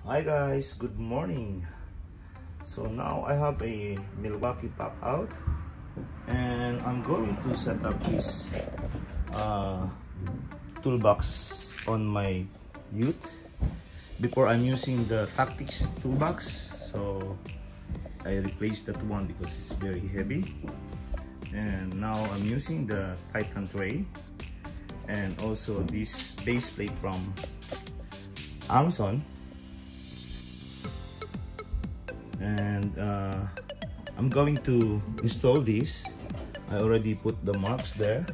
Hi guys, good morning. So now I have a Milwaukee Packout and I'm going to set up this toolbox on my Ute. Before I'm using the Tactix toolbox, so I replaced that one because it's very heavy. And now I'm using the Titan tray and also this base plate from Amazon. And I'm going to install this. I already put the marks there.